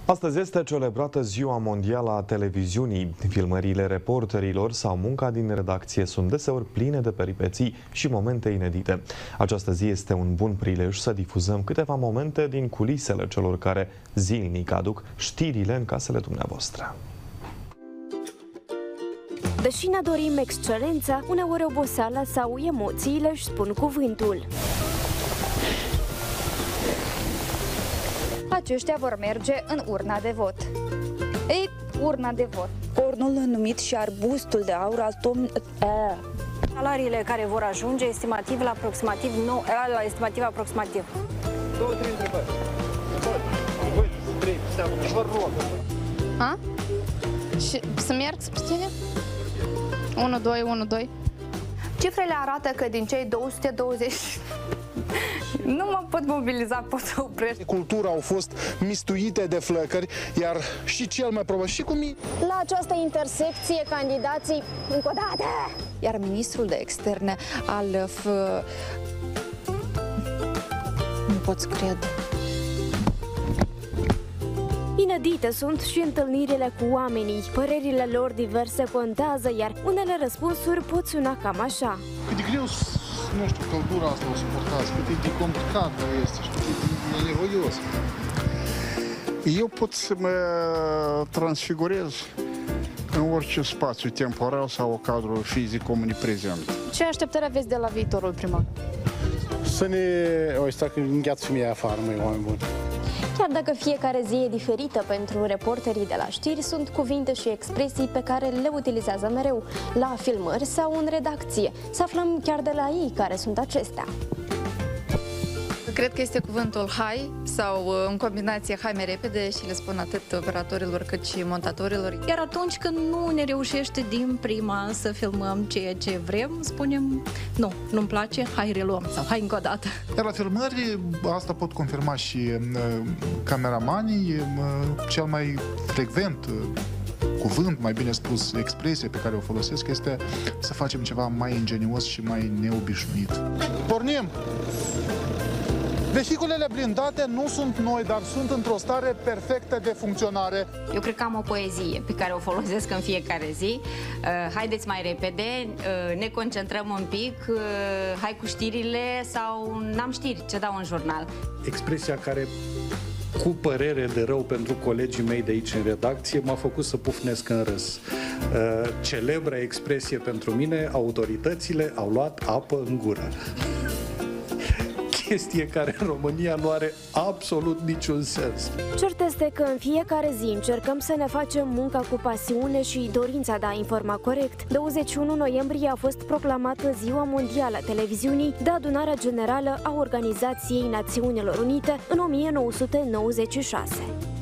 Astăzi este celebrată Ziua Mondială a Televiziunii. Filmările reporterilor sau munca din redacție sunt deseori pline de peripeții și momente inedite. Această zi este un bun prilej să difuzăm câteva momente din culisele celor care zilnic aduc știrile în casele dumneavoastră. Deși ne dorim excelența, uneori oboseala sau emoțiile își spun cuvântul. Aceștia vor merge în urna de vot. Ei, urna de vot. Cornul numit și arbustul de aur al Salariile care vor ajunge estimativ la aproximativ 2-3 întrebări. Vă rog. A? Și să merg spre tine? 1-2, 1-2. Cifrele arată că din cei 220 nu mă pot mobiliza, pot să oprești. Cultura au fost mistuite de flăcări, iar și cel mai probabil și cu mine. La această intersecție, candidații, încă o dată! Iar ministrul de externe al nu pot să cred. Inedite sunt și întâlnirile cu oamenii. Părerile lor diverse contează, iar unele răspunsuri pot suna cam așa. Cât de greu, nu știu, căldura asta o suportați, cât de complicat este și cât de nevoios. Eu pot să mă transfigurez în orice spațiu temporal sau cadru fizic omniprezent. Ce așteptări aveți de la viitorul primar? Să ne... Ăsta că îngheață femeia afară, măi, oameni buni. Chiar dacă fiecare zi e diferită pentru reporterii de la știri, sunt cuvinte și expresii pe care le utilizează mereu, la filmări sau în redacție. Să aflăm chiar de la ei care sunt acestea. Cred că este cuvântul hai sau în combinație hai mai repede și le spun atât operatorilor cât și montatorilor. Iar atunci când nu ne reușește din prima să filmăm ceea ce vrem, spunem nu, nu-mi place, hai reluăm sau hai încă o dată. Iar la filmări, asta pot confirma și cameramanii, cel mai frecvent cuvânt, mai bine spus, expresie pe care o folosesc este să facem ceva mai ingenios și mai neobișnuit. Pornim! Vehiculele blindate nu sunt noi, dar sunt într-o stare perfectă de funcționare. Eu cred că am o poezie pe care o folosesc în fiecare zi. Haideți mai repede, ne concentrăm un pic, hai cu știrile sau n-am știri, ce dau în jurnal. Expresia care, cu părere de rău pentru colegii mei de aici în redacție, m-a făcut să pufnesc în râs. Celebra expresie pentru mine, autoritățile au luat apă în gură. Chestie care în România nu are absolut niciun sens. Cert este că în fiecare zi încercăm să ne facem munca cu pasiune și dorința de a informa corect. 21 noiembrie a fost proclamată Ziua Mondială a Televiziunii de Adunarea Generală a Organizației Națiunilor Unite în 1996.